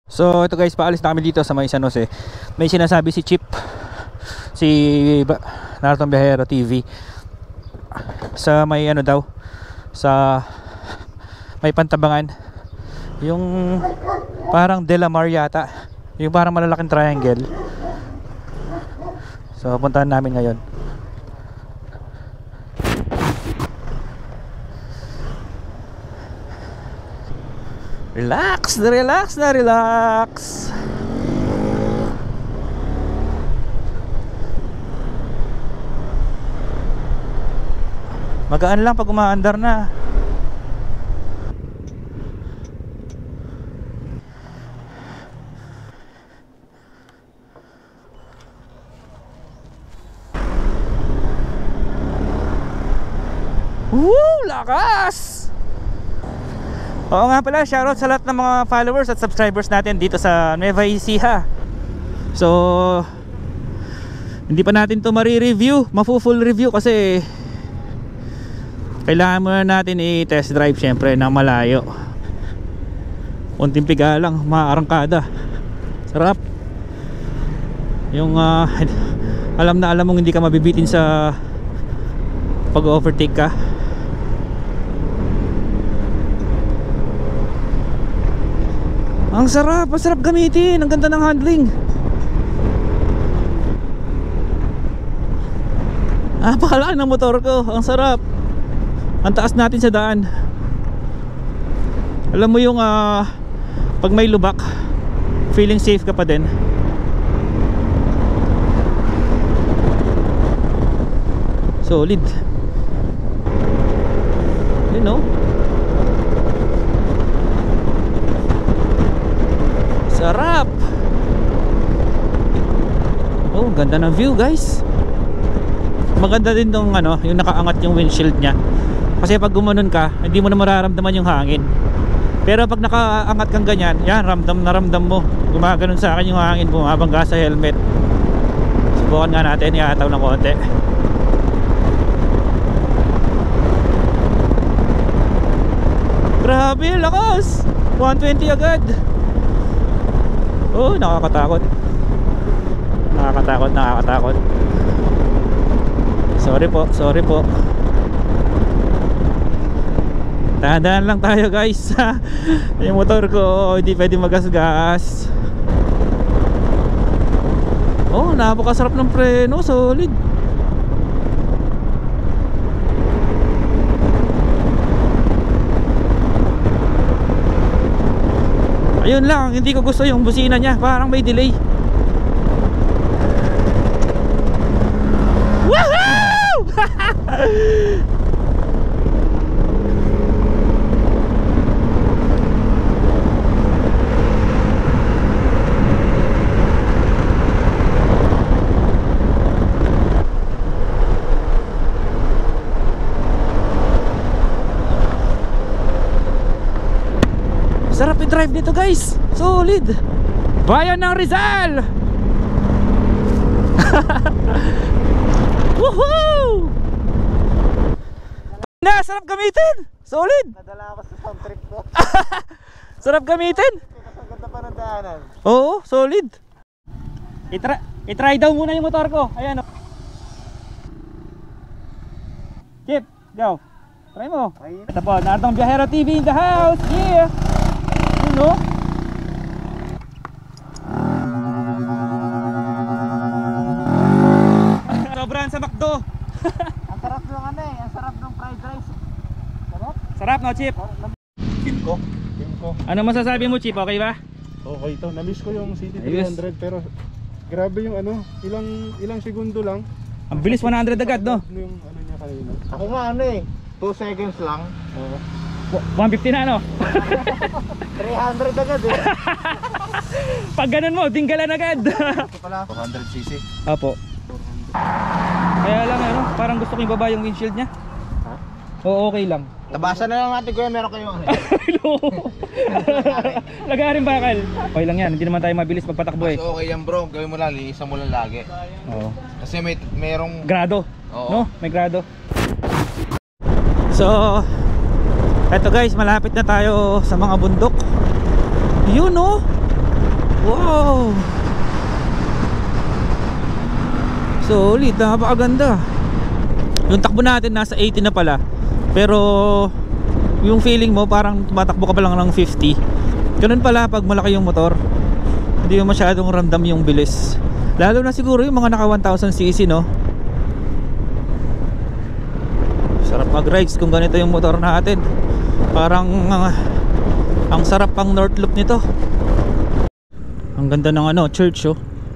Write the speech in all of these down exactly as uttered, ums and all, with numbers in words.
So ito guys, paalis na kami dito sa may San Jose. May sinasabi si Chip, si Nartong Biyahero T V, sa may ano daw, sa may Pantabangan, yung parang De La Mar yata, yung parang malalaking triangle. So puntahan namin ngayon. Relax na relax na relax. Magaan lang pag umaandar na. Woo! Lakas! Oo nga pala, shoutout sa lahat ng mga followers at subscribers natin dito sa Nueva Ecija. So hindi pa natin to mari-review, mafu-full review kasi kailangan muna natin i-test drive syempre ng malayo. Unting piga lang, maarangkada. Sarap. Yung uh, alam na alam mong hindi ka mabibitin sa pag-overtake ka. Ang sarap, ang sarap gamitin. Ang ganda ng handling. Ah, pakalaki ng motor ko. Ang sarap. Ang taas natin sa daan. Alam mo yung uh, pag may lubak, feeling safe ka pa din. Solid. You know, sarap. Oh, ganda ng view guys. Maganda din tong ano, yung nakaangat yung windshield nya. Kasi pag gumanon ka, hindi mo na mararamdaman yung hangin. Pero pag nakaangat kang ganyan, yan, ramdam na ramdam mo. Gumaganon sa akin yung hangin mo habang ka sa helmet. Subukan nga natin, iataw ng konti. Grabe, lakas. one twenty agad. Oh, nakakatakot. Nakakatakot, nakakatakot. Sorry po, sorry po. Dahan-dahan lang tayo guys. Yung motor ko hindi pwede magasgas. Oh, napakasarap ng preno, solid. Ayun lang, hindi ko gusto yung busina niya, parang may delay. Woohoo! Sarap i-drive nito guys. Solid. Bayan ng Rizal. Woohoo! Na, sarap gamitin. Solid. Nadala ako sa sound trip ko. Sarap gamitin. Ang ganda pa ng daanan. Oo, solid. I-try, i-try daw muna yung motor ko. Ayan o. Chip, go. Try mo. Ito po, Nartong Biyahero T V in the house. Yeah. You know? Sobrang sa McDo. Ang sarap ng ano eh, ang sarap ng fried rice. Sarap? Sarap no, Chip? Team ko, team ko. Ano masasabi mo, Chip? Okay ba? Okay to, na-miss ko yung C D three Ayos. hundred pero grabe yung ano, ilang ilang segundo lang. Ang bilis one hundred agad, no? Ano yung ano niya kanina? Ako nga ano eh, two seconds lang. Oo. one fifty na, no? three hundred agad eh. Pag ganun mo, tinggalan agad. Ito pala. four hundred c c. Apo. Kaya lang, ano, parang gusto ko ibaba yung windshield niya. Ha? Oo, okay lang. Tabasan na lang natin kuya, meron kayong ano eh. Hello. Lagarin bakal. Okay lang yan, hindi naman tayo mabilis magpatakbo eh. So okay yan bro, gawin mo lang, linisan mo lang lagi. Oo. Kasi may merong Grado. Oo. No? May grado. So, eto guys, malapit na tayo sa mga bundok. Yun, no? Wow! Solid, napakaganda. Yung takbo natin nasa eighty na pala. Pero yung feeling mo parang tumatakbo ka pa lang ng fifty. Ganun pala pag malaki yung motor. Hindi mo masyadong ramdam yung bilis. Lalo na siguro yung mga naka one thousand c c, no? Sarap mag-rides kung ganito yung motor natin. Parang uh, ang sarap pang North Loop nito. Ang ganda ng ano, church, oh.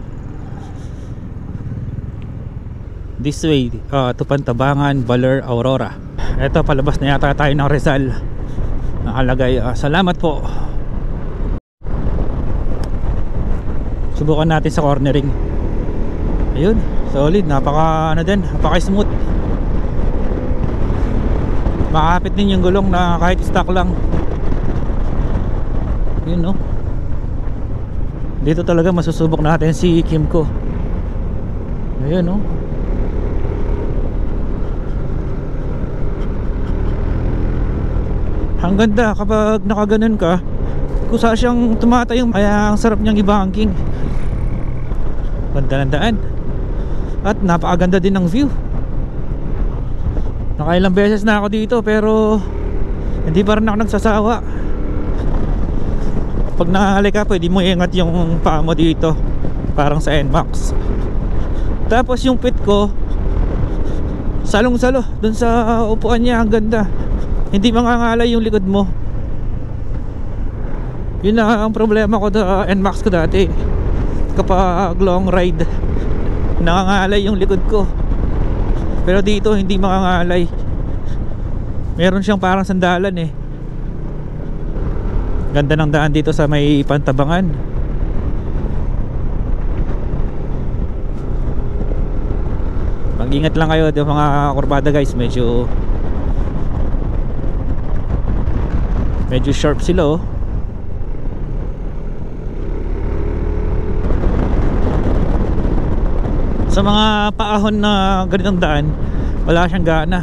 This way, uh, to Pantabangan, Baler, Aurora. Eto, palabas na yata tayo ng Rizal. Nakalagay, uh, salamat po. Subukan natin sa cornering. Ayun, solid, napaka ano din, napaka smooth. Makakapit din yung gulong na kahit stock lang. Yun, no? Dito talaga masusubok natin si Kimco. Ayun, no? Ang ganda kapag nakaganon ka, kusa siyang tumatayong, kaya ang sarap niyang i-banking. Ganda ng daan. At napakaganda din ng view. Nakailang beses na ako dito pero hindi pa rin ako nagsasawa. Pag nakahali ka, pwede mo iingat yung paa mo dito, parang sa N MAX. Tapos yung pit ko, salong-salo dun sa upuan niya, ang ganda. Hindi mangangalay yung likod mo. Yun na ang problema ko sa N MAX ko dati. Kapag long ride, nangangalay yung likod ko. Pero dito hindi mangangalay. Meron siyang parang sandalan eh. Ganda ng daan dito sa may Pantabangan. Mag-ingat lang kayo yung mga kurbada guys. Medyo Medyo sharp sila, oh. Sa mga paahon na ganitong daan, wala siyang gana.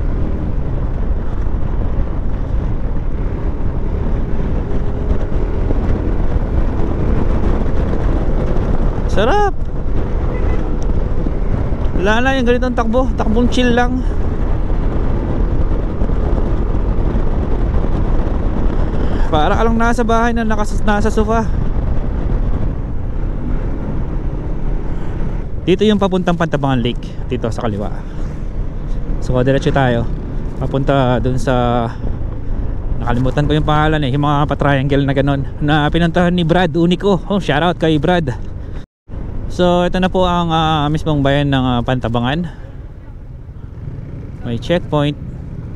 Sarap. Wala na yung ganitong takbo. Takbong chill lang. Para ka lang nasa bahay na nakas nasa sofa. Dito yung papuntang Pantabangan Lake, dito sa kaliwa. So diretso tayo papunta dun sa, nakalimutan ko yung pangalan eh, yung mga pa-triangle na ganon na pinuntahan ni Brad Unico. Oh, shout out kay Brad. So ito na po ang uh, mismong bayan ng uh, Pantabangan. May checkpoint.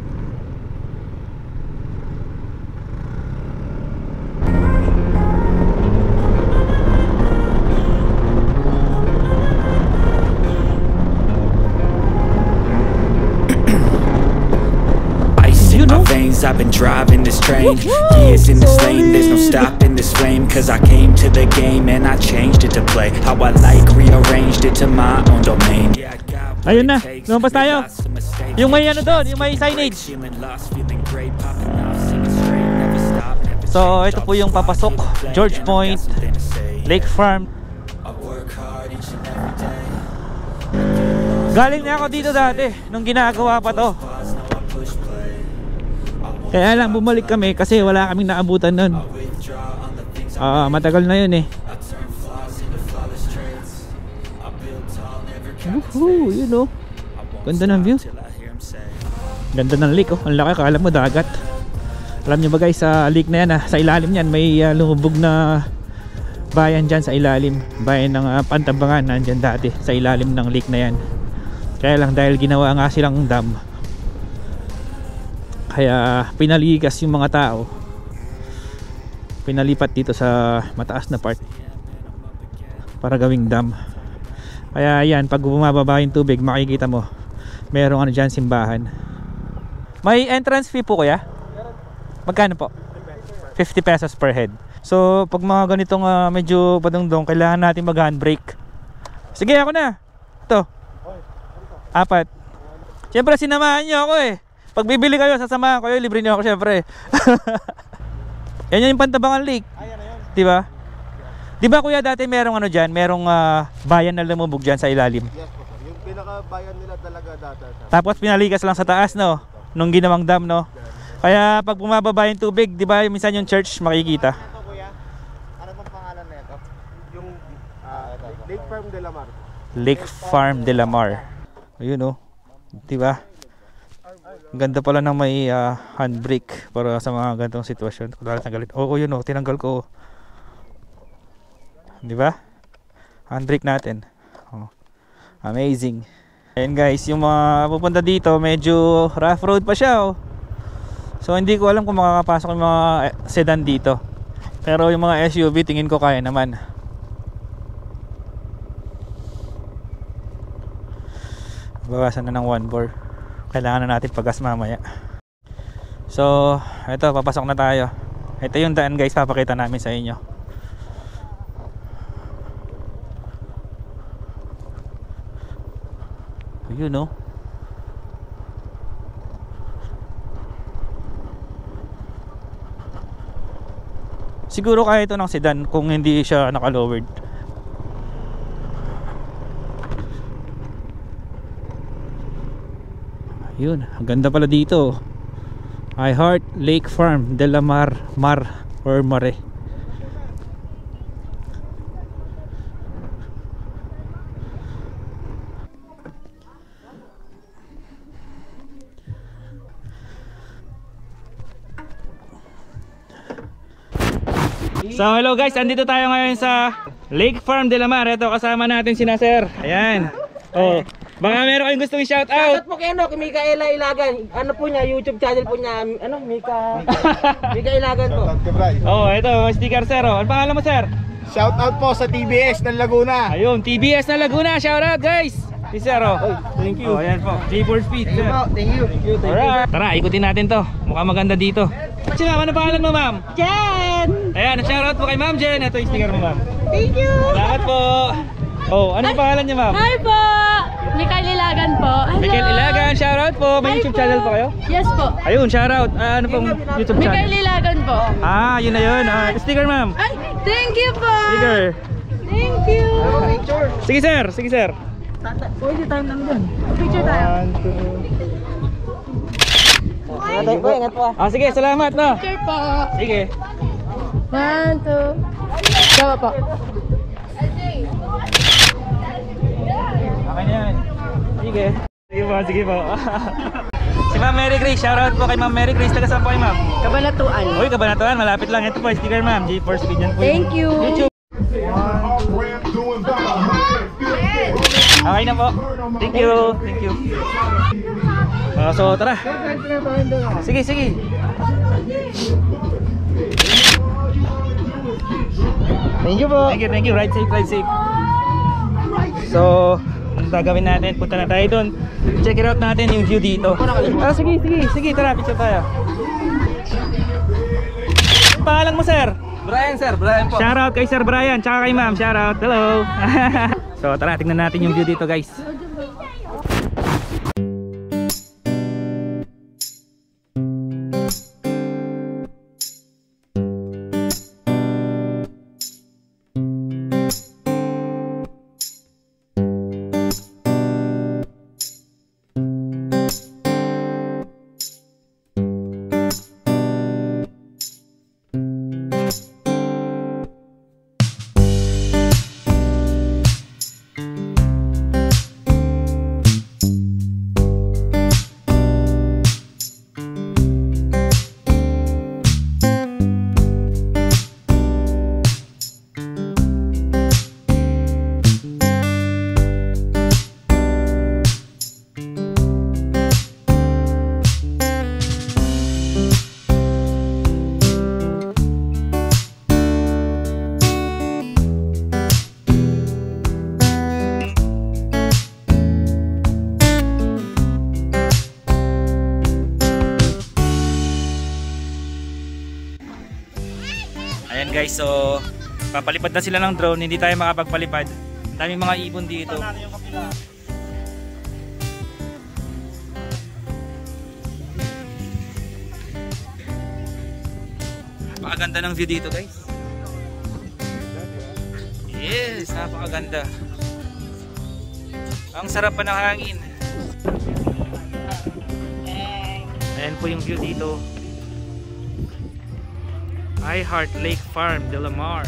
I've been driving this train, years in this lane, there's no stopping this flame. Cause I came to the game and I changed it to play how I like, rearranged it to my own domain. Ayun na, lumabas tayo. Yung may ano doon, yung may signage. So ito po yung papasok, George Point, Lake Farm. Galing na ako dito dati nung ginagawa pa to. Kaya lang bumalik kami kasi wala kaming naabutan nun. uh, Matagal na yun eh. Woohoo, yun oh. Ganda ng view. Ganda ng lake oh. Ang laki, akala mo dagat. Alam nyo ba guys, sa lake na yan ah, sa ilalim yan may uh, lumubog na bayan dyan sa ilalim. Bayan ng uh, Pantabangan, nandyan dati sa ilalim ng lake na yan. Kaya lang dahil ginawa nga silang dam, kaya pinaligas yung mga tao, pinalipat dito sa mataas na part para gawing dam. Kaya yan, pag bumababa yung tubig, makikita mo merong ano dyan, simbahan. May entrance fee po kuya? Magkano po? fifty pesos per head. So pag mga ganitong uh, medyo padungdong, kailangan natin mag handbrake. Sige, ako na. Ito apat. Siyempre sinamahan nyo ako eh. Pag bibili kayo, sasamahan kayo, libre niyo ako syempre. Yan yung Pantabangan Lake. Diba? Di ba kuya dati merong ano dyan, merong ah, bayan na lumubog dyan sa ilalim? Yes po sir. Yung pinaka-bayan nila talaga data sir. Tapos pinalikas lang sa taas, no? Nung ginawang dam, no? Kaya pag bumababa yung tubig, di ba minsan yung church makikita? Ito kuya, ano bang pangalan na ito? Yung ah, Lake Farm de la Mar. Lake Farm de la Mar. Ayun, oh. Di ba? Ang ganda pala ng may ah, handbrake para sa mga ganitong sitwasyon. Kung tanggalin. Oo, yun, oh. Tinanggal ko, oh. Di ba? Handbrake natin. Oh. Amazing. Ayan guys, yung mga pupunta dito, medyo rough road pa siya, oh. So hindi ko alam kung makakapasok yung mga sedan dito. Pero yung mga S U V tingin ko kaya naman. Bawasan na ng one bore. Kailangan na natin paggas mamaya. So ito, papasok na tayo. Ito yung daan guys, papakita namin sa inyo. Ayun, no? Siguro kaya ito ng sedan kung hindi siya naka-lowered. Ayun, ang ganda pala dito. I Heart Lake Farm de la Mar, Mar or Mare. So hello guys, andito tayo ngayon sa Lake Farm de la Mar. Ito kasama natin sina Sir. Ayan. Oh, baka meron kayong gustong i-shout out. Shoutout po kay ano, kay Mikaela Ilagan. Ano po niya, YouTube channel po niya, ano, Mika Mika Ilagan po. Oh, ito, sticker Sir. Oh. Ano pangalan mo Sir? Shout out po sa T B S ng Laguna. Ayun, T B S na Laguna. Shout out guys. Si Sir, oh. Thank you. Oh, ayan po. G four Speed Sir. Thank you. Alright. Tara, ikutin natin to. Mukhang maganda dito. Si ma'am, ano pangalan mo ma'am? Jen! Ayan, shout out po kay ma'am Jen. Ito yung sticker mo ma'am. Thank you! Salamat po. Oh, anong pangalan niya ma'am? Hi po! Mikael Ilagan po. Hello! Mikael Ilagan, shout out po. May Hi YouTube po. channel po kayo? Yes po. Ayun, shout out. Ah, ano pong YouTube Mikael channel? Ilagan po. Ah, yun na yun. Ah, sticker ma'am. Ay, thank you po! Sticker. Thank you! Sige sir, sige sir. Pwede tayong lang dun. Picture tayo. Ingat po, ingat po. Ah, sige, salamat no. Picture po. Sige. One, two. Gawa po. Okay na yan. Sige. Sige po, sige po. Si Ma'am Mary Grace, shout out po kay Ma'am Mary Grace. Taga saan po kay Ma'am? Kabanatuan. Uy, Kabanatuan, malapit lang. Ito po, sticker Ma'am. G four Speed yan po. Thank you. YouTube. Okay na po. Thank you. Thank you. Uh, so tara. Sige, sige. Thank you po. Thank you, thank you. Ride safe, ride safe. So, ang gagawin natin, punta na tayo doon. Check it out natin yung view dito. Ah, sige, sige, sige. Tara, picture tayo. Pangalan mo, sir? Brian sir, Brian po. Shout out kay Sir Brian, tsaka kay Ma'am. Shout out. Hello. So, tara, tingnan natin yung view dito, guys. Ayan guys, so papalipad na sila ng drone, hindi tayo makapagpalipad. Ang daming mga ibon dito. Napakaganda ng view dito guys. Yes, napakaganda. Ang sarap pa ng hangin. Ayan po yung view dito. I Heart Lake Farm de la Mar.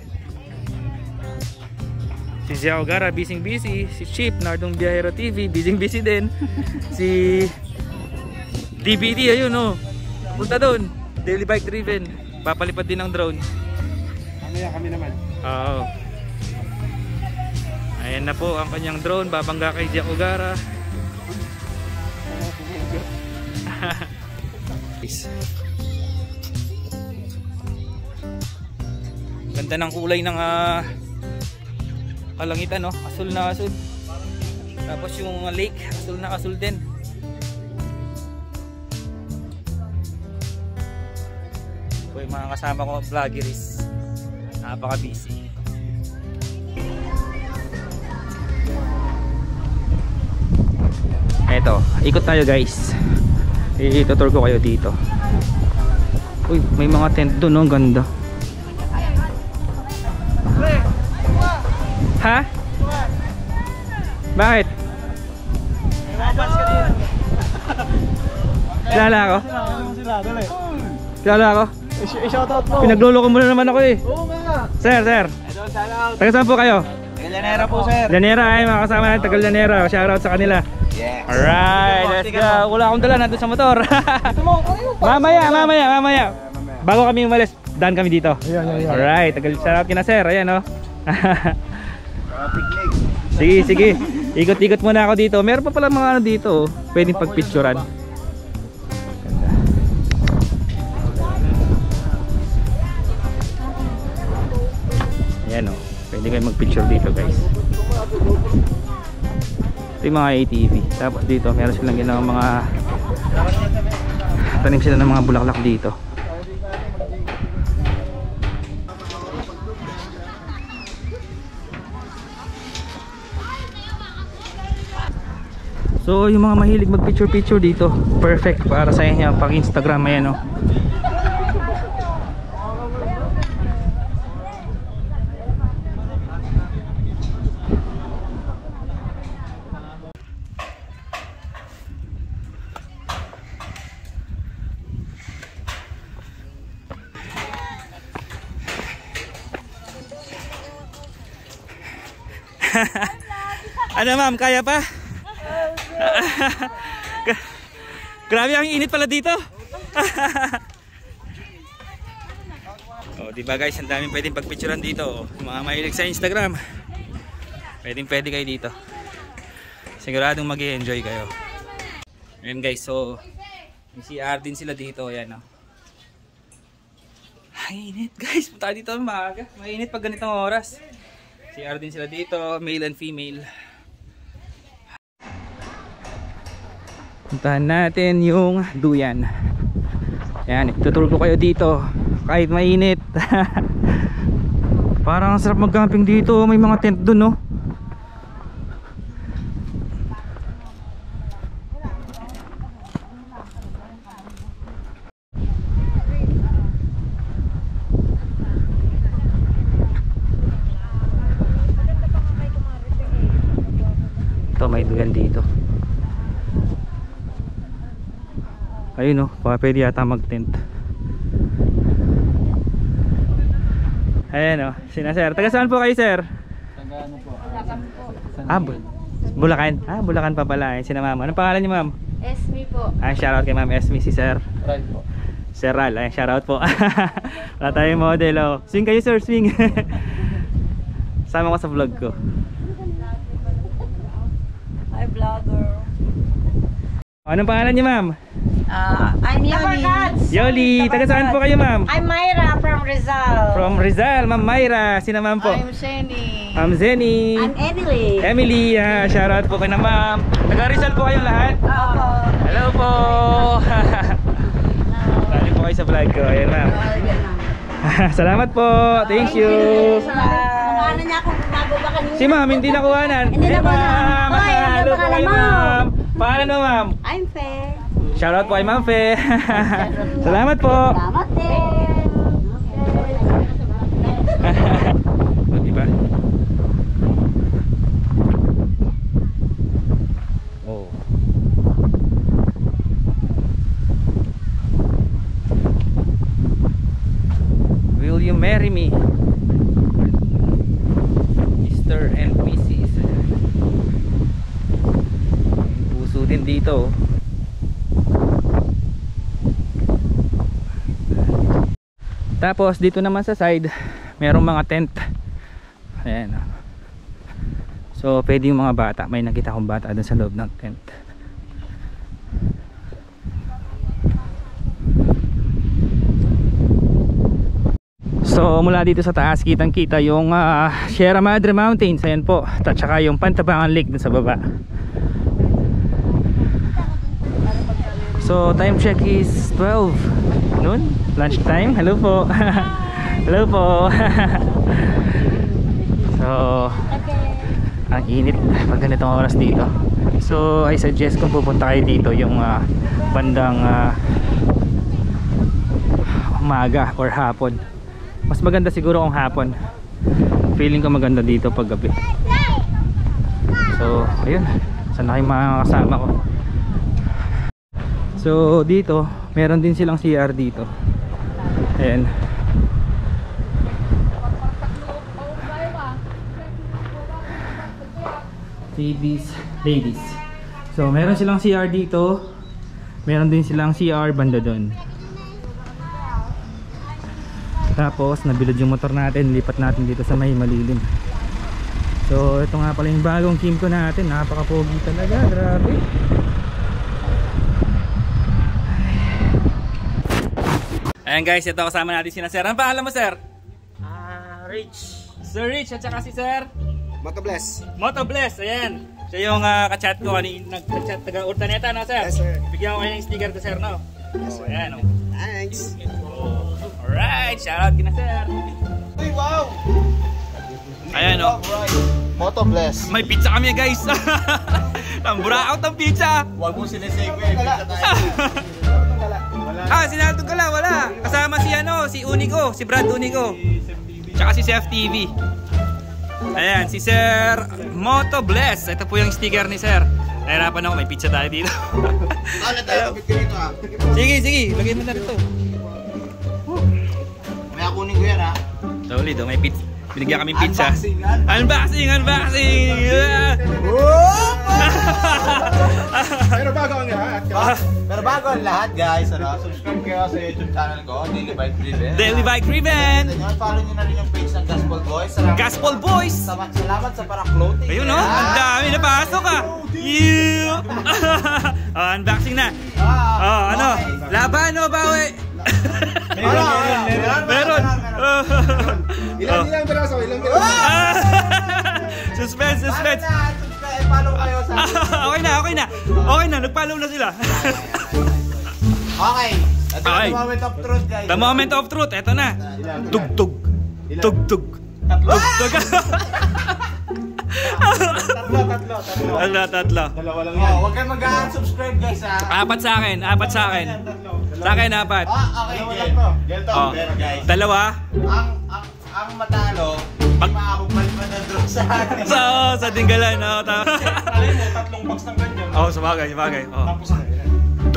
Si Ziao Gara, busy busy. Si Chip, Nardong Biyahero T V, busy busy din. Si D B D, ayun oh. Punta doon. Daily Bike Driven. Papalipad din ng drone. Kami, kami naman. Oo. Ayan na po ang kanyang drone. Babangga kay Ziao Gara. Ganda ng kulay ng uh, kalangitan, no? Asul na asul. Tapos yung lake, asul na asul din. Ito yung mga kasama ko vloggeries. Napaka busy. Eto, ikot tayo guys. I-tutor ko kayo dito. Uy, may mga tent doon, no? Ganda. Ha? Bakit? Kilala ako? Kilala ako? I-shoutout mo. Pinagloloko mo na naman ako eh. Oo nga. Sir, sir. Taga saan po kayo? Llanera po, sir. Llanera ay mga kasama natin, taga Llanera. Shoutout sa kanila. Yes. Alright, let's go. Wala akong dala, nandun sa motor. Mamaya, mamaya, mamaya. Bago kami umalis, daan kami dito. Ayan, ayan, ayan. Alright, tagal shoutout kina sir. Ayan o. Sige, sige. Ikot-ikot muna ako dito. Meron pa pala mga ano dito, pwedeng pagpicturan. Ganda. Ayan o. Pwede kayo magpicture dito guys. Ito yung mga A T V. Tapos dito meron silang ginawang mga tanim sila ng mga bulaklak dito. So yung mga mahilig mag picture picture dito, perfect para sa inyo pag Instagram. Ayan o. Ano ma'am, kaya pa? Grabe ang init pala dito. Oh, di ba guys, ang daming pwedeng pagpicturean dito. Mga mahilig sa Instagram. Pwedeng pwede kayo dito. Siguradong mag-i-enjoy kayo. Ayan guys, so may C R din sila dito, ayan oh. Ay, init guys, punta dito maaga. Mainit pag ganitong oras. C R din sila dito, male and female. Puntahan natin yung duyan. Ayan, ituturo ko kayo dito kahit mainit. Parang ang sarap mag-camping dito. May mga tent dun, no? Ito, may duyan dito. Ayun o, baka pwede yata mag-tent. Ayan o, sina sir. Taga saan po kayo sir? Taga ano po? Ah, Bu Bulacan. Ah, Bulacan pa pala. Ayan, sina ma'am. Anong pangalan niyo ma'am? Esme po. Ah, shoutout kay ma'am Esme, si sir. Right po. Sir Ral, ayan, shoutout po. Wala tayong model o. Swing kayo sir, swing. Sama ko sa vlog ko. Hi vlogger. Anong pangalan niyo ma'am? Uh, I'm Yoli. Yoli, taga saan po kayo ma'am? I'm Myra from Rizal. From Rizal, ma'am Myra. Sina ma'am po? I'm Sheni. Ma'am Zenny. I'm Emily. Emily, uh, shoutout po kay na ma'am. Taga Rizal po kayong lahat? Opo. Hello po. Sali po kayo sa vlog ko. Ayan ma'am. Salamat po. Thank you. Ano niya kung bago ba kanina? Si ma'am, hindi nakuhanan. Hindi Eh, nakuhanan. ma'am. Oy, ano Hello po pangalan kay mo? ma'am. Pangalan mo ma'am? I'm Faye. Shoutout po kay ma'am Fe. Salamat po. Salamat din. O, diba? Oh. Will you marry me? Mister and Missus Puso din dito. Tapos dito naman sa side merong mga tent. Ayan. So pwede yung mga bata. May nakita akong bata dun sa loob ng tent. So mula dito sa taas kitang kita yung uh, Sierra Madre Mountains. Ayan po. At saka yung Pantabangan Lake dun sa baba. So time check is twelve noon. Lunch time. Hello po. Hello po. So ang init pag ganitong oras dito. So I suggest kung pupunta kayo dito yung uh, bandang uh, umaga or hapon. Mas maganda siguro kung hapon. Feeling ko maganda dito pag gabi. So ayun, sana kayo mga kasama ko. So dito meron din silang C R dito. Ayan. Ladies, ladies. So meron silang C R dito. Meron din silang C R banda doon. Tapos nabilad yung motor natin, lipat natin dito sa may malilim. So ito nga pala yung bagong Kymco natin. Napaka-pogi talaga, grabe. Ayan guys, ito kasama natin sina Sir. Ang pangalan mo, Sir? Ah, Rich. Sir Rich at saka si Sir Motobless. Motobless, ayan. Siya yung uh, kachat ko kanina, nag-chat taga Urdaneta, no, Sir? Yes, sir. Bigyan ko kayo ng sticker to, Sir, no? Yes, Oh, ayan, oh. Thanks. Oh, alright, shoutout kina Sir. Uy, wow! Ayan, oh. Motobless. May pizza kami, guys. Ang buraot ng pizza. Huwag mo sinisave eh. Pizza tayo. Ah, sinaltog ka lang, wala. Kasama si ano, si Unico, si Brad Unico. Tsaka si Chef T V. Ayan, si Sir Motobless. Ito po yung sticker ni Sir. Nahirapan ako, may pizza tayo dito. Ano tayo? Kapit ko dito ah. Sige, sige, lagay mo na rito. May akunin ko yan ah. So ulit, oh, may pizza. Binigyan kami pizza. Unboxing, Unboxing, unboxing. Yeah. Pero bago ang lahat, Ah, pero bago ang lahat guys, ano, subscribe kayo sa YouTube channel ko, Daily Bike Driven. Daily Bike Driven. And follow nyo na rin yung page ng Gospel Boys. Salamat, Gospel Boys. Salamat, salamat sa para clothing. Ayun, no? Ang dami na pasok, ah. Yeah. Oh, unboxing na. Oh, ano? Laban o bawi? Meron, meron, Meron. ilang ilang piraso, ilang piraso. Suspense, suspense. Subscribe, follow kayo sa Okay na, okay na. Okay na, nag-follow na sila. Okay. Ito Okay. yung moment of truth guys. The moment of truth, eto na. Tugtog. Tugtog. Tatlo. Tugtog. Tatlo, tatlo, tatlo. Tatlo, tatlo. Dalawa lang yan. Oh, huwag kayong mag-unsubscribe guys ha. Apat sa akin, apat sa akin. Sa akin, apat. Ah, okay, Dalawa Jen. lang to. Ganito. Oh. Pero guys, Dalawa. ang ang ang matalo, Pag- makakabalik pa na doon sa akin. Sa, sa tinggalan, no? Tama. Alay mo, tatlong box ng ganyan. Oh, sabagay, sabagay. Oh. Tapos na yan.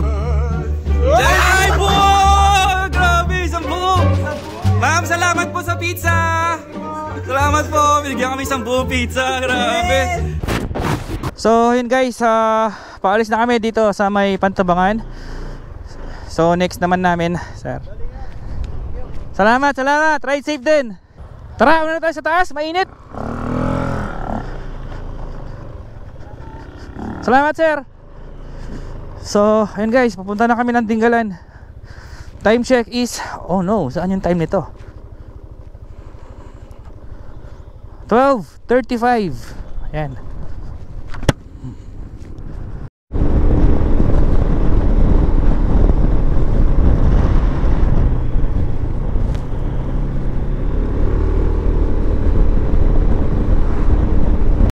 Ay, po! Grabe, isang buo! Ma'am, salamat po sa pizza! Salamat po! Binigyan kami isang buong pizza. Grabe! So, yun guys, uh, paalis na kami dito sa may Pantabangan. So, next naman namin, sir. Salamat, salamat! Ride safe din! Tara, una na tayo sa taas, mainit! Salamat, sir! So, ayun guys, papunta na kami ng Tinggalan. Time check is, oh no, saan yung time nito? twelve thirty-five. Ayan.